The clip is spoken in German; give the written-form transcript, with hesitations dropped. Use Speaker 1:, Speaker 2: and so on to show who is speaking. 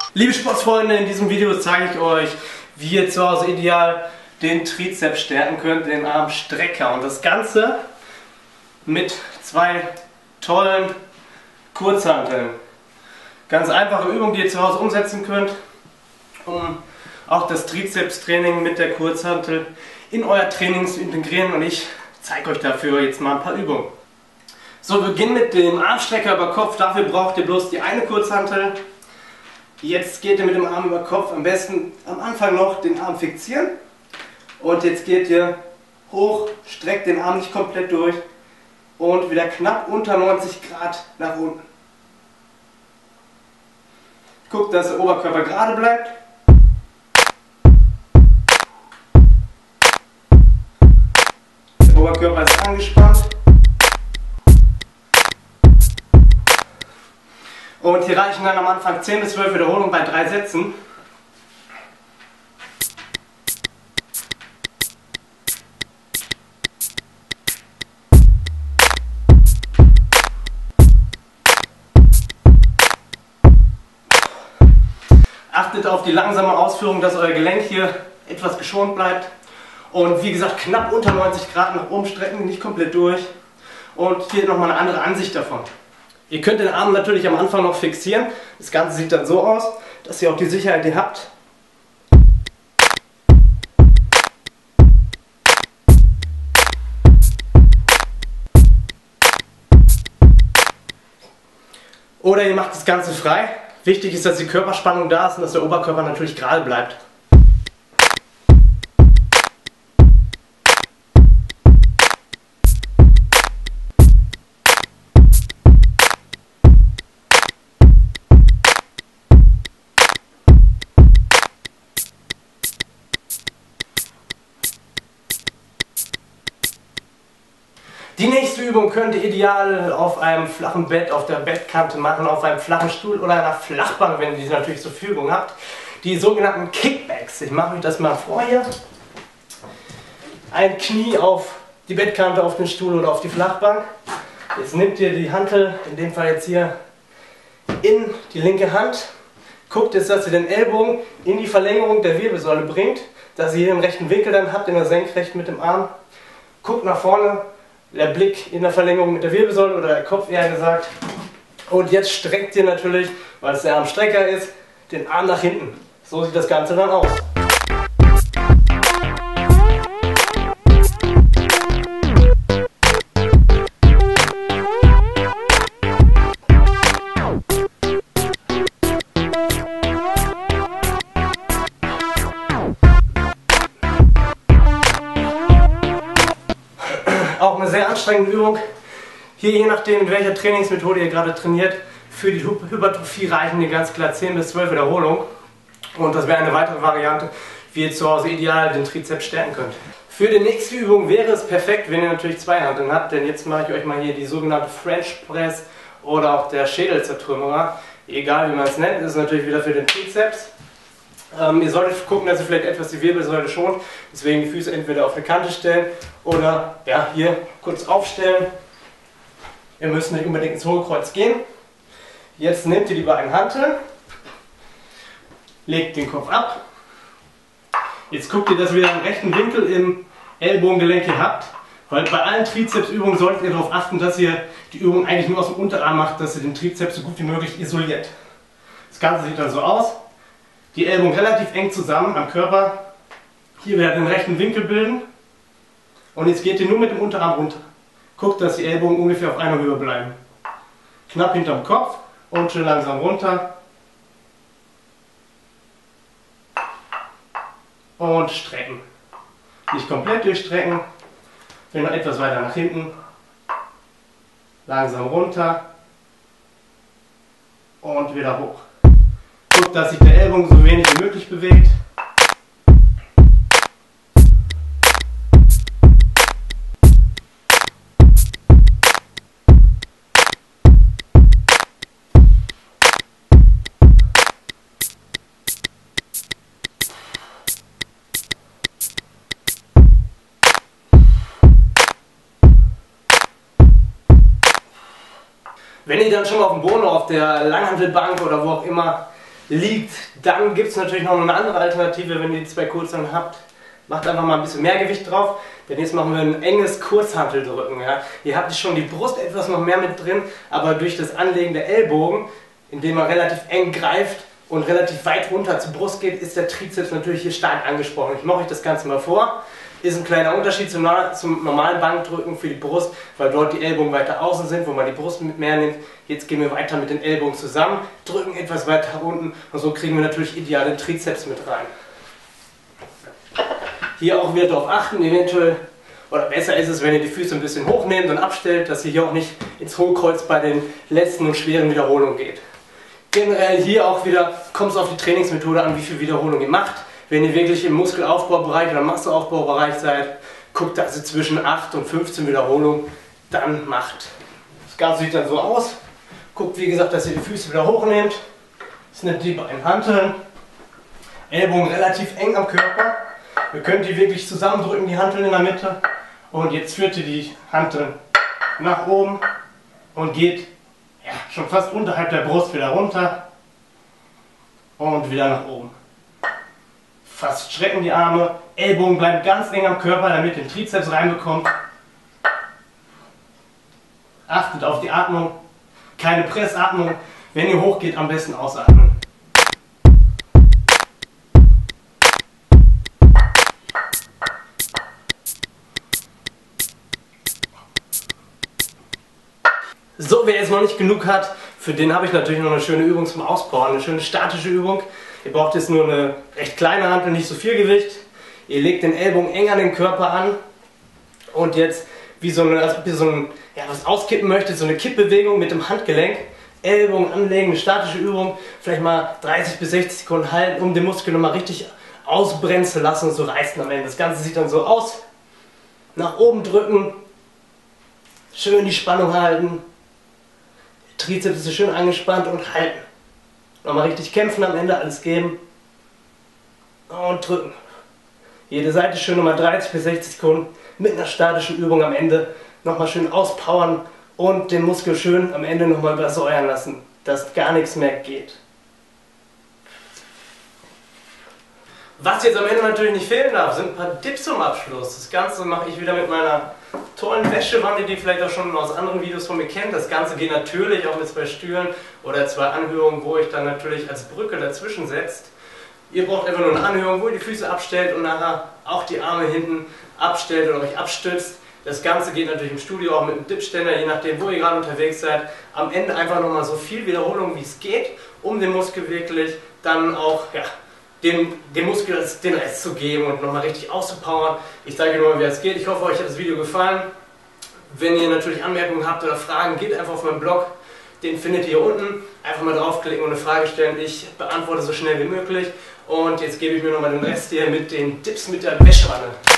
Speaker 1: Liebe Sportsfreunde, in diesem Video zeige ich euch, wie ihr zu Hause ideal den Trizeps stärken könnt, den Armstrecker. Und das Ganze mit zwei tollen Kurzhanteln. Ganz einfache Übung, die ihr zu Hause umsetzen könnt, um auch das Trizeps-Training mit der Kurzhantel in euer Training zu integrieren. Und ich zeige euch dafür jetzt mal ein paar Übungen. So, wir beginnen mit dem Armstrecker über Kopf. Dafür braucht ihr bloß die eine Kurzhantel. Jetzt geht ihr mit dem Arm über Kopf, am besten am Anfang noch den Arm fixieren. Und jetzt geht ihr hoch, streckt den Arm nicht komplett durch und wieder knapp unter 90 Grad nach unten. Guckt, dass der Oberkörper gerade bleibt. Der Oberkörper ist angespannt. Und hier reichen dann am Anfang 10 bis 12 Wiederholungen bei 3 Sätzen. Achtet auf die langsame Ausführung, dass euer Gelenk hier etwas geschont bleibt. Und wie gesagt, knapp unter 90 Grad nach oben strecken, nicht komplett durch. Und hier nochmal eine andere Ansicht davon. Ihr könnt den Arm natürlich am Anfang noch fixieren. Das Ganze sieht dann so aus, dass ihr auch die Sicherheit hier habt. Oder ihr macht das Ganze frei. Wichtig ist, dass die Körperspannung da ist und dass der Oberkörper natürlich gerade bleibt. Die nächste Übung könnt ihr ideal auf einem flachen Bett, auf der Bettkante machen, auf einem flachen Stuhl oder einer Flachbank, wenn ihr diese natürlich zur Verfügung habt. Die sogenannten Kickbacks. Ich mache euch das mal vor hier. Ein Knie auf die Bettkante, auf den Stuhl oder auf die Flachbank. Jetzt nehmt ihr die Hantel, in dem Fall jetzt hier, in die linke Hand. Guckt jetzt, dass ihr den Ellbogen in die Verlängerung der Wirbelsäule bringt, dass ihr hier den rechten Winkel dann habt, in der Senkrechten mit dem Arm. Guckt nach vorne. Der Blick in der Verlängerung mit der Wirbelsäule oder der Kopf eher gesagt. Und jetzt streckt ihr natürlich, weil es der Armstrecker ist, den Arm nach hinten. So sieht das Ganze dann aus. Auch eine sehr anstrengende Übung. Hier, je nachdem, in welcher Trainingsmethode ihr gerade trainiert, für die Hypertrophie reichen hier ganz klar 10 bis 12 Wiederholungen. Und das wäre eine weitere Variante, wie ihr zu Hause ideal den Trizeps stärken könnt. Für die nächste Übung wäre es perfekt, wenn ihr natürlich zwei Hanteln habt, denn jetzt mache ich euch mal hier die sogenannte French Press oder auch der Schädelzertrümmerer. Egal wie man es nennt, das ist natürlich wieder für den Trizeps. Ihr solltet gucken, dass ihr vielleicht etwas die Wirbelsäule schont, deswegen die Füße entweder auf eine Kante stellen oder ja, hier kurz aufstellen. Ihr müsst nicht unbedingt ins Hohlkreuz gehen. Jetzt nehmt ihr die beiden Hanteln, legt den Kopf ab. Jetzt guckt ihr, dass ihr einen rechten Winkel im Ellbogengelenk hier habt, weil bei allen Trizepsübungen solltet ihr darauf achten, dass ihr die Übung eigentlich nur aus dem Unterarm macht, dass ihr den Trizeps so gut wie möglich isoliert. Das Ganze sieht dann so aus. Die Ellbogen relativ eng zusammen am Körper. Hier werden den rechten Winkel bilden. Und jetzt geht ihr nur mit dem Unterarm runter. Guckt, dass die Ellbogen ungefähr auf einer Höhe bleiben. Knapp hinterm Kopf und schön langsam runter. Und strecken. Nicht komplett durchstrecken. Noch etwas weiter nach hinten. Langsam runter. Und wieder hoch. Guckt, dass sich der Ellbogen so wenig wie möglich bewegt. Wenn ihr dann schon mal auf dem Boden, auf der Langhantelbank oder wo auch immer liegt. Dann gibt es natürlich noch eine andere Alternative, wenn ihr die zwei Kurzhanteln habt. Macht einfach mal ein bisschen mehr Gewicht drauf, denn jetzt machen wir ein enges Kurzhanteldrücken. Ja. Ihr habt schon die Brust etwas noch mehr mit drin, aber durch das Anlegen der Ellbogen, indem man relativ eng greift und relativ weit runter zur Brust geht, ist der Trizeps natürlich hier stark angesprochen. Ich mache euch das Ganze mal vor. Ist ein kleiner Unterschied zum normalen Bankdrücken für die Brust, weil dort die Ellbogen weiter außen sind, wo man die Brust mit mehr nimmt. Jetzt gehen wir weiter mit den Ellbogen zusammen, drücken etwas weiter unten und so kriegen wir natürlich ideal den Trizeps mit rein. Hier auch wieder darauf achten, eventuell, oder besser ist es, wenn ihr die Füße ein bisschen hochnehmt und abstellt, dass ihr hier auch nicht ins Hohlkreuz bei den letzten und schweren Wiederholungen geht. Generell hier auch wieder kommt es auf die Trainingsmethode an, wie viel Wiederholung ihr macht. Wenn ihr wirklich im Muskelaufbaubereich oder Masseaufbaubereich seid, guckt, dass ihr zwischen 8 und 15 Wiederholungen dann macht. Das Ganze sieht dann so aus. Guckt wie gesagt, dass ihr die Füße wieder hochnehmt. Snappt die Beine Hanteln. Ellbogen relativ eng am Körper. Ihr könnt die wirklich zusammendrücken, die Hanteln in der Mitte. Und jetzt führt ihr die Hanteln nach oben und geht ja, schon fast unterhalb der Brust wieder runter. Und wieder nach oben. Fast strecken die Arme, Ellbogen bleiben ganz eng am Körper, damit ihr den Trizeps reinbekommt. Achtet auf die Atmung, keine Pressatmung. Wenn ihr hochgeht, am besten ausatmen. So, wer jetzt noch nicht genug hat, für den habe ich natürlich noch eine schöne Übung zum Auspowern, eine schöne statische Übung. Ihr braucht jetzt nur eine recht kleine Hantel, nicht so viel Gewicht. Ihr legt den Ellbogen eng an den Körper an und jetzt, wie so eine, als ob ihr so ein, ja, was auskippen möchtet, so eine Kippbewegung mit dem Handgelenk. Ellbogen anlegen, eine statische Übung, vielleicht mal 30 bis 60 Sekunden halten, um den Muskel nochmal richtig ausbrennen zu lassen und zu reißen am Ende. Das Ganze sieht dann so aus. Nach oben drücken, schön die Spannung halten. Trizeps ist schön angespannt und halten. Nochmal richtig kämpfen am Ende, alles geben. Und drücken. Jede Seite schön nochmal 30 bis 60 Sekunden mit einer statischen Übung am Ende. Nochmal schön auspowern und den Muskel schön am Ende nochmal übersäuern lassen, dass gar nichts mehr geht. Was jetzt am Ende natürlich nicht fehlen darf, sind ein paar Dips zum Abschluss. Das Ganze mache ich wieder mit meiner tollen Wäschewanne, die ihr vielleicht auch schon aus anderen Videos von mir kennt. Das Ganze geht natürlich auch mit 2 Stühlen oder 2 Anhörungen, wo ich dann natürlich als Brücke dazwischen setzt. Ihr braucht einfach nur eine Anhörung, wo ihr die Füße abstellt und nachher auch die Arme hinten abstellt oder euch abstützt. Das Ganze geht natürlich im Studio auch mit einem Dipständer, je nachdem, wo ihr gerade unterwegs seid. Am Ende einfach nochmal so viel Wiederholung, wie es geht, um den Muskel wirklich dann auch, ja, dem Muskel den Rest zu geben und nochmal richtig auszupowern. Ich zeige euch nochmal, wie es geht. Ich hoffe, euch hat das Video gefallen. Wenn ihr natürlich Anmerkungen habt oder Fragen, geht einfach auf meinen Blog. Den findet ihr hier unten. Einfach mal draufklicken und eine Frage stellen. Ich beantworte so schnell wie möglich. Und jetzt gebe ich mir nochmal den Rest hier mit den Tipps mit der Wäschewanne.